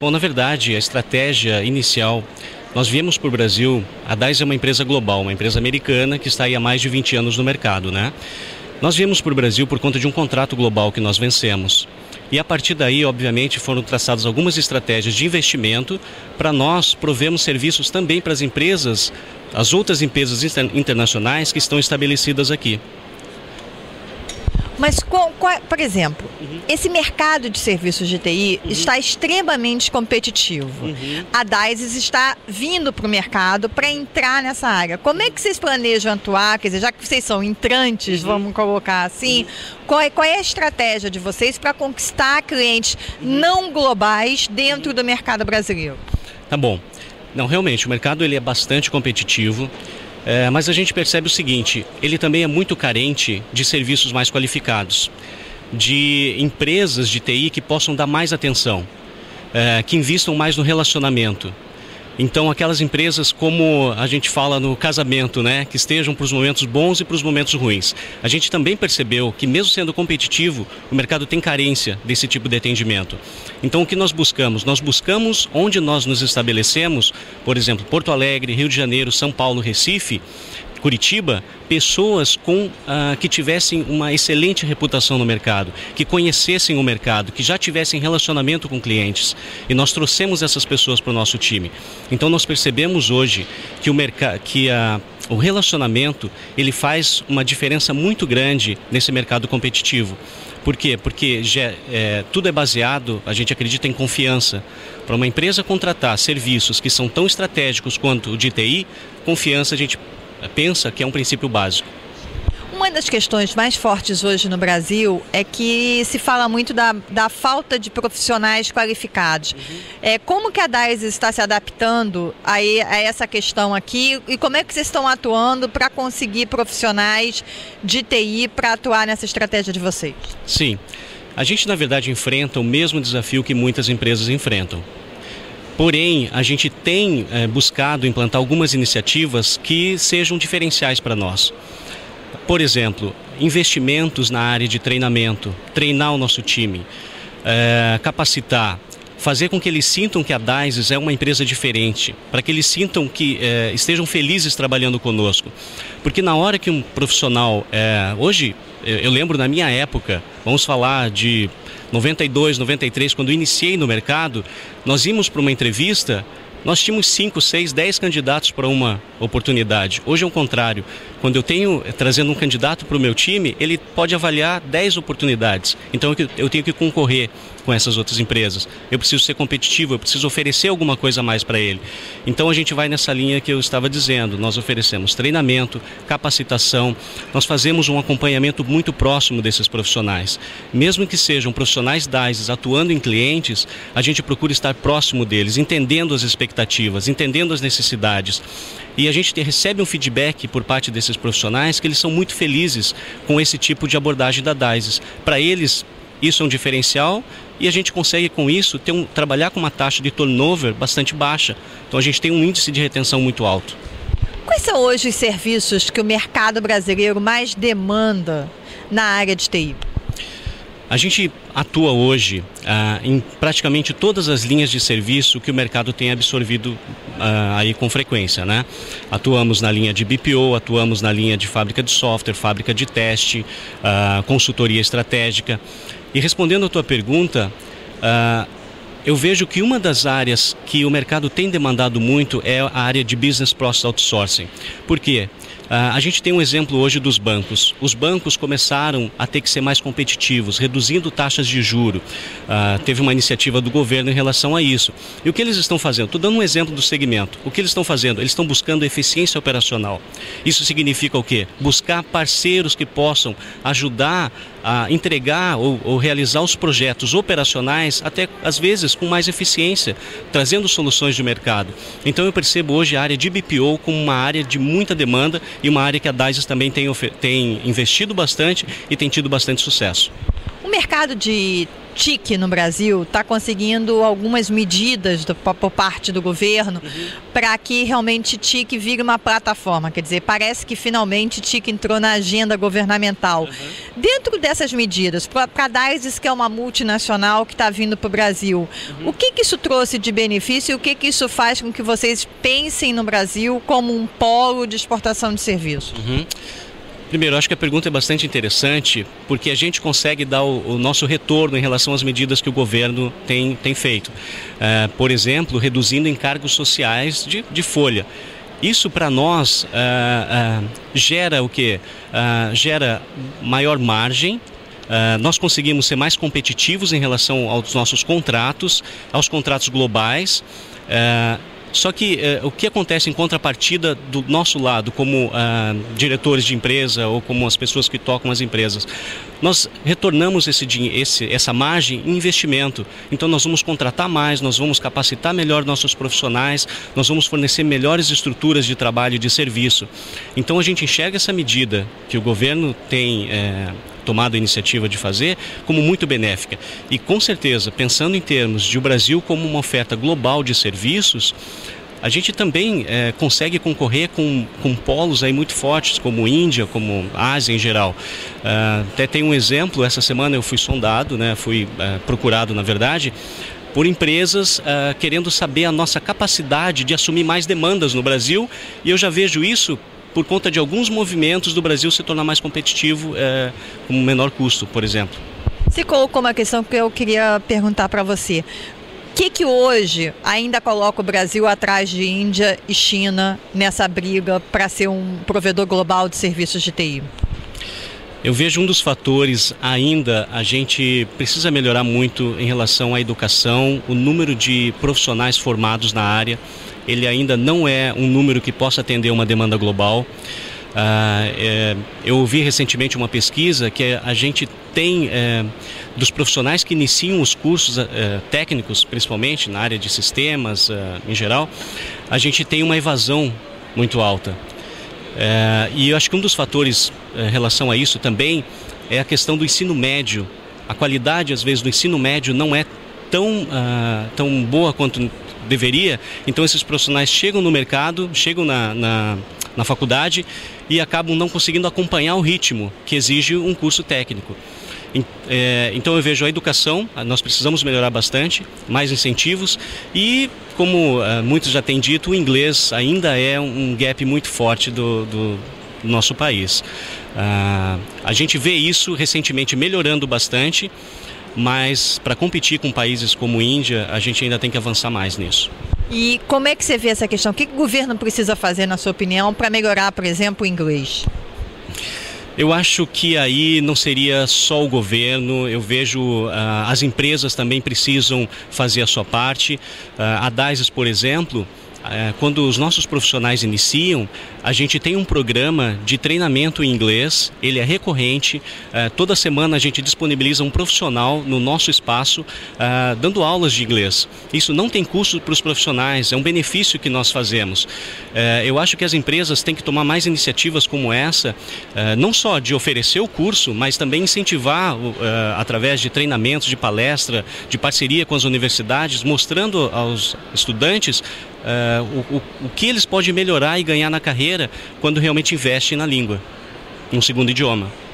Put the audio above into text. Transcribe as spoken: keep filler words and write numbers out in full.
Bom, na verdade, a estratégia inicial, nós viemos para o Brasil, a D A I S é uma empresa global, uma empresa americana que está aí há mais de vinte anos no mercado, né? Nós viemos para o Brasil por conta de um contrato global que nós vencemos. E a partir daí, obviamente, foram traçadas algumas estratégias de investimento para nós provermos serviços também para as empresas, as outras empresas internacionais que estão estabelecidas aqui. Mas, qual, qual, por exemplo, uhum. esse mercado de serviços de T I uhum. está extremamente competitivo. Uhum. A D A I S está vindo para o mercado para entrar nessa área. Como é que vocês planejam atuar? Quer dizer, já que vocês são entrantes, uhum. vamos colocar assim, uhum. qual, é, qual é a estratégia de vocês para conquistar clientes uhum. não globais dentro uhum. do mercado brasileiro? Tá bom. Não, realmente, o mercado ele é bastante competitivo. É, mas a gente percebe o seguinte, ele também é muito carente de serviços mais qualificados, de empresas de T I que possam dar mais atenção, é, que investam mais no relacionamento. Então, aquelas empresas, como a gente fala no casamento, né, que estejam para os momentos bons e para os momentos ruins. A gente também percebeu que, mesmo sendo competitivo, o mercado tem carência desse tipo de atendimento. Então, o que nós buscamos? Nós buscamos onde nós nos estabelecemos, por exemplo, Porto Alegre, Rio de Janeiro, São Paulo, Recife, Curitiba, pessoas com, ah, que tivessem uma excelente reputação no mercado, que conhecessem o mercado, que já tivessem relacionamento com clientes. E nós trouxemos essas pessoas para o nosso time. Então nós percebemos hoje que o, merc- que, ah, o relacionamento ele faz uma diferença muito grande nesse mercado competitivo. Por quê? Porque já, é, tudo é baseado, a gente acredita em confiança. Para uma empresa contratar serviços que são tão estratégicos quanto o de T I, confiança a gente pensa que é um princípio básico. Uma das questões mais fortes hoje no Brasil é que se fala muito da, da falta de profissionais qualificados. Uhum. É, como que a D A I S está se adaptando a, a essa questão aqui e como é que vocês estão atuando para conseguir profissionais de T I para atuar nessa estratégia de vocês? Sim, a gente na verdade enfrenta o mesmo desafio que muitas empresas enfrentam. Porém, a gente tem é, buscado implantar algumas iniciativas que sejam diferenciais para nós. Por exemplo, investimentos na área de treinamento, treinar o nosso time, é, capacitar, fazer com que eles sintam que a D A I S é uma empresa diferente, para que eles sintam que é, estejam felizes trabalhando conosco. Porque na hora que um profissional, é, hoje, eu lembro na minha época, vamos falar de noventa e dois, noventa e três, quando eu iniciei no mercado, nós íamos para uma entrevista, nós tínhamos cinco, seis, dez candidatos para uma oportunidade. Hoje é o contrário. Quando eu tenho, trazendo um candidato para o meu time, ele pode avaliar dez oportunidades. Então eu tenho que concorrer com essas outras empresas. Eu preciso ser competitivo, eu preciso oferecer alguma coisa a mais para ele. Então a gente vai nessa linha que eu estava dizendo. Nós oferecemos treinamento, capacitação, nós fazemos um acompanhamento muito próximo desses profissionais. Mesmo que sejam profissionais D A I S atuando em clientes, a gente procura estar próximo deles, entendendo as expectativas, entendendo as necessidades. E a gente recebe um feedback por parte desses profissionais que eles são muito felizes com esse tipo de abordagem da D A I S. Para eles, isso é um diferencial e a gente consegue com isso ter um, trabalhar com uma taxa de turnover bastante baixa. Então a gente tem um índice de retenção muito alto. Quais são hoje os serviços que o mercado brasileiro mais demanda na área de T I? A gente atua hoje ah, em praticamente todas as linhas de serviço que o mercado tem absorvido ah, aí com frequência, né? Atuamos na linha de B P O, atuamos na linha de fábrica de software, fábrica de teste, ah, consultoria estratégica. E respondendo a tua pergunta, ah, eu vejo que uma das áreas que o mercado tem demandado muito é a área de Business Process Outsourcing. Por quê? Uh, a gente tem um exemplo hoje dos bancos. Os bancos começaram a ter que ser mais competitivos, reduzindo taxas de juro. Uh, teve uma iniciativa do governo em relação a isso. E o que eles estão fazendo? Estou dando um exemplo do segmento. O que eles estão fazendo? Eles estão buscando eficiência operacional. Isso significa o quê? Buscar parceiros que possam ajudar a entregar ou, ou realizar os projetos operacionais, até às vezes com mais eficiência, trazendo soluções de mercado. Então eu percebo hoje a área de B P O como uma área de muita demanda e uma área que a D A I S também tem, tem investido bastante e tem tido bastante sucesso. O mercado de T I C no Brasil está conseguindo algumas medidas do, por parte do governo uhum. para que realmente T I C vire uma plataforma. Quer dizer, parece que finalmente T I C entrou na agenda governamental. Uhum. Dentro dessas medidas, para a DAISES, que é uma multinacional que está vindo para o Brasil, uhum. o que, que isso trouxe de benefício e o que, que isso faz com que vocês pensem no Brasil como um polo de exportação de serviços? Uhum. Primeiro, acho que a pergunta é bastante interessante porque a gente consegue dar o, o nosso retorno em relação às medidas que o governo tem, tem feito. Uh, por exemplo, reduzindo encargos sociais de, de folha. Isso para nós uh, uh, gera o quê? Uh, gera maior margem. Uh, nós conseguimos ser mais competitivos em relação aos nossos contratos, aos contratos globais. Uh, Só que eh, o que acontece em contrapartida do nosso lado, como ah, diretores de empresa ou como as pessoas que tocam as empresas, nós retornamos esse, esse, essa margem em investimento. Então nós vamos contratar mais, nós vamos capacitar melhor nossos profissionais, nós vamos fornecer melhores estruturas de trabalho e de serviço. Então a gente enxerga essa medida que o governo tem eh, tomado a iniciativa de fazer como muito benéfica. E com certeza, pensando em termos de o Brasil como uma oferta global de serviços, a gente também é, consegue concorrer com, com polos aí muito fortes, como Índia, como Ásia em geral. Uh, até tem um exemplo, essa semana eu fui sondado, né, fui uh, procurado na verdade, por empresas uh, querendo saber a nossa capacidade de assumir mais demandas no Brasil, e eu já vejo isso por conta de alguns movimentos do Brasil se tornar mais competitivo é, com menor custo, por exemplo. Você colocou uma questão que eu queria perguntar para você. O que que hoje ainda coloca o Brasil atrás de Índia e China nessa briga para ser um provedor global de serviços de T I? Eu vejo um dos fatores ainda, a gente precisa melhorar muito em relação à educação, o número de profissionais formados na área. Ele ainda não é um número que possa atender uma demanda global. Ah, é, eu ouvi recentemente uma pesquisa que a gente tem, é, dos profissionais que iniciam os cursos é, técnicos, principalmente na área de sistemas é, em geral, a gente tem uma evasão muito alta. É, e eu acho que um dos fatores é, em relação a isso também é a questão do ensino médio. A qualidade, às vezes, do ensino médio não é tão, ah, tão boa quanto deveria, então esses profissionais chegam no mercado, chegam na, na, na faculdade e acabam não conseguindo acompanhar o ritmo que exige um curso técnico. Então eu vejo a educação, nós precisamos melhorar bastante, mais incentivos e, como muitos já têm dito, o inglês ainda é um gap muito forte do, do nosso país. A gente vê isso recentemente melhorando bastante, mas para competir com países como Índia, a gente ainda tem que avançar mais nisso. E como é que você vê essa questão? O que o governo precisa fazer, na sua opinião, para melhorar, por exemplo, o inglês? Eu acho que aí não seria só o governo, eu vejo uh, as empresas também precisam fazer a sua parte. Uh, a DAISES, por exemplo, uh, quando os nossos profissionais iniciam, a gente tem um programa de treinamento em inglês, ele é recorrente, uh, toda semana a gente disponibiliza um profissional no nosso espaço uh, dando aulas de inglês. Isso não tem custo para os profissionais, é um benefício que nós fazemos. Uh, eu acho que as empresas têm que tomar mais iniciativas como essa, uh, não só de oferecer o curso, mas também incentivar uh, através de treinamentos, de palestra, de parceria com as universidades, mostrando aos estudantes uh, o, o, o que eles podem melhorar e ganhar na carreira quando realmente investem na língua, num segundo idioma.